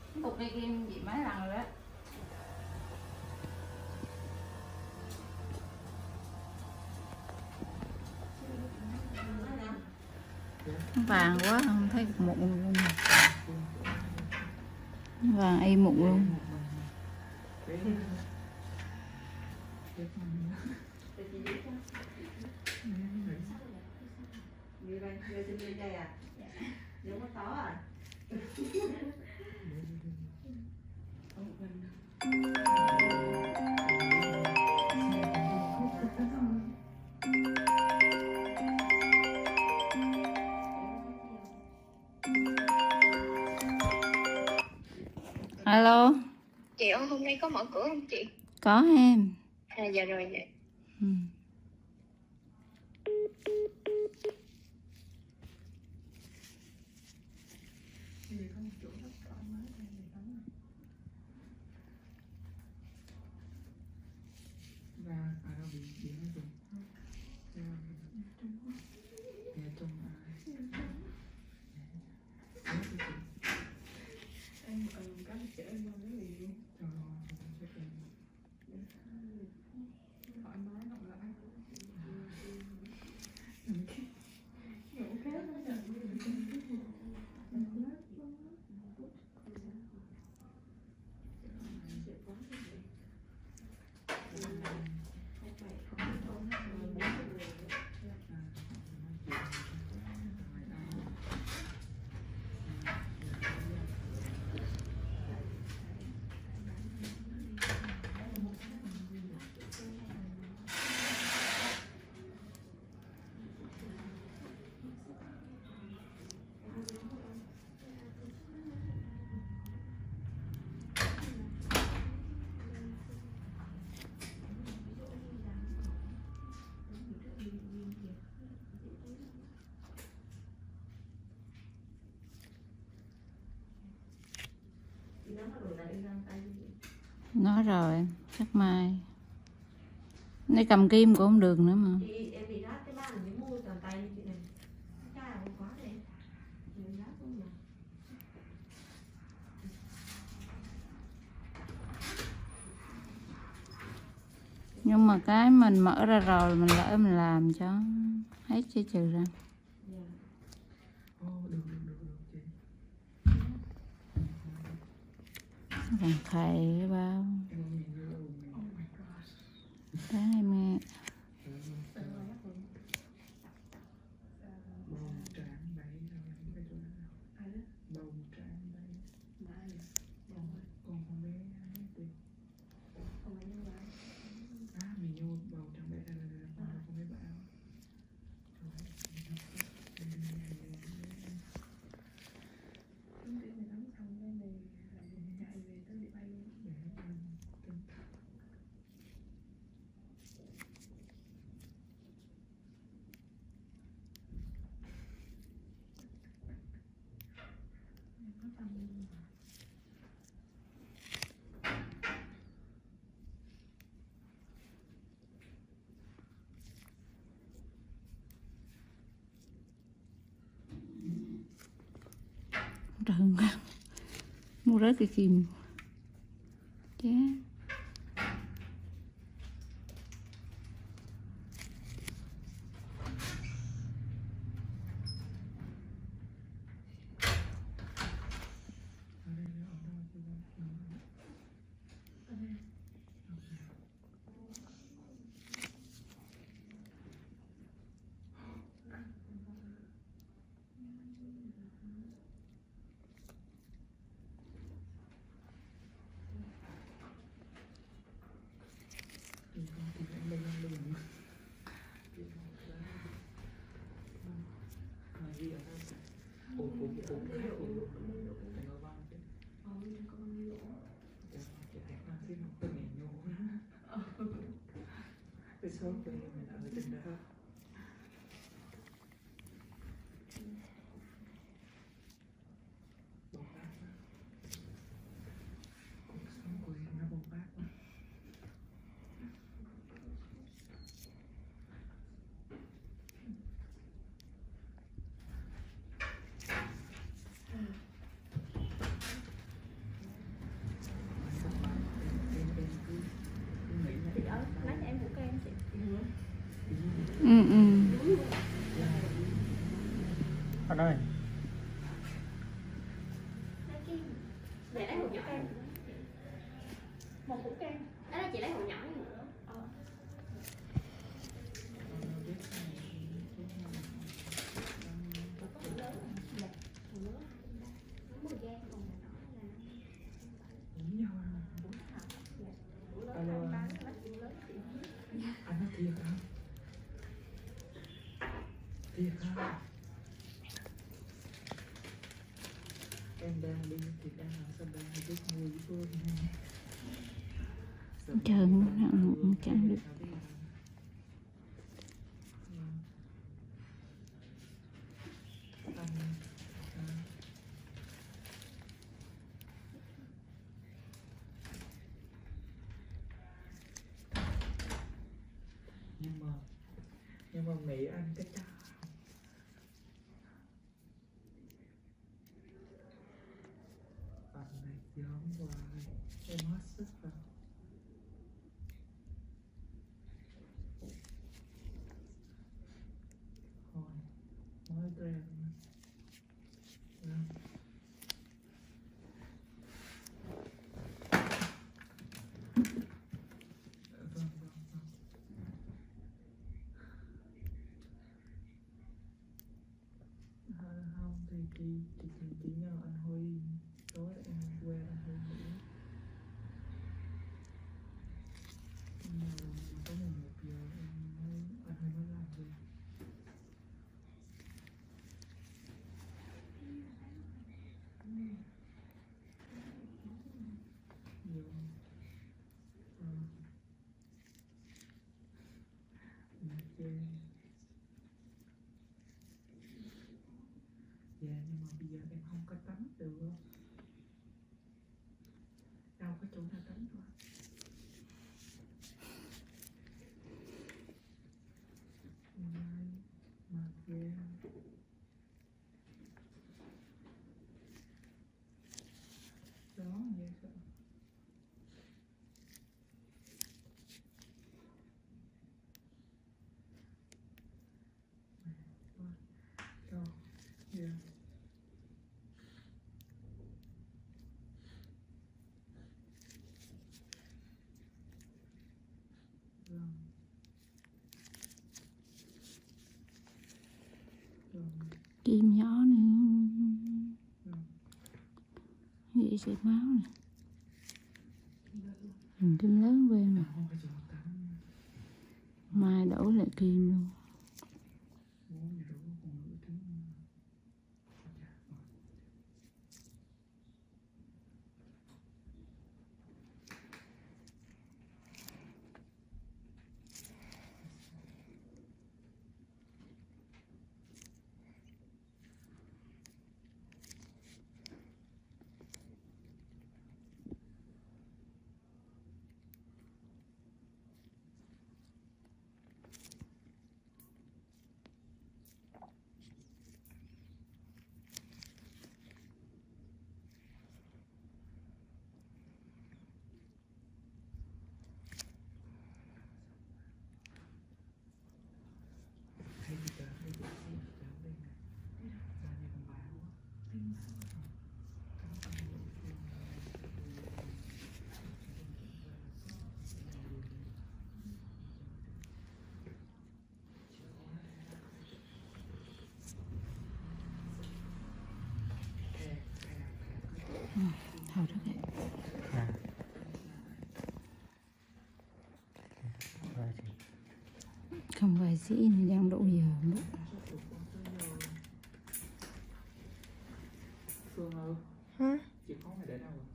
Cục cây kim chị mấy lần rồi đó. Vàng quá không thấy mụn luôn. Vàng y mụn luôn. Alo. Chị ơi, hôm nay có mở cửa không chị? Có em. À dạ rồi vậy. Ừ. Nói rồi, chắc mai. Đây cầm kim cũng không được nữa mà. Nhưng mà cái mình mở ra rồi mình lỡ mình làm cho hết chứ trừ ra. Còn thầy bao. Đấy em nghe. Trơn mua rớt cái kim chứ. Để lấy hũ nhỏ em. Một hũ kem. Đó là chị lấy hũ nhỏ nữa. Anh nói thiệt hả? Thiệt hả? Em đang đi thì đang làm sao đang biết người với tôi nè. Chẳng được. Nhưng mà nghĩ anh cái chắc anh này giống hoài em hết sức rồi. Thôi mới quen đó. Không thì chị nhờ anh Huy tối em quen anh Huy nữa. Nhưng mà có 11 giờ anh Huy mới làm gì. Dạ nhưng mà bây giờ em không có tắm được. Đâu có chỗ nào tắm đâu. Mà ghê. Đó vậy sao? Đâu? Dạ. Kim nhỏ nữa. Vậy sẽ máu nè. Kim lớn quen rồi. Mai đổ lại kim luôn. Thôi đó kìa. Không phải sĩ thì đang đổ giờ nữa. Phương ơi. Hả? Chị có mày để đâu rồi?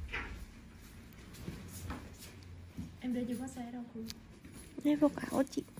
Em đưa chưa có xe đâu Phương. Lấy vô ảo chị.